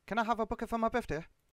Can I have a bucket for my birthday?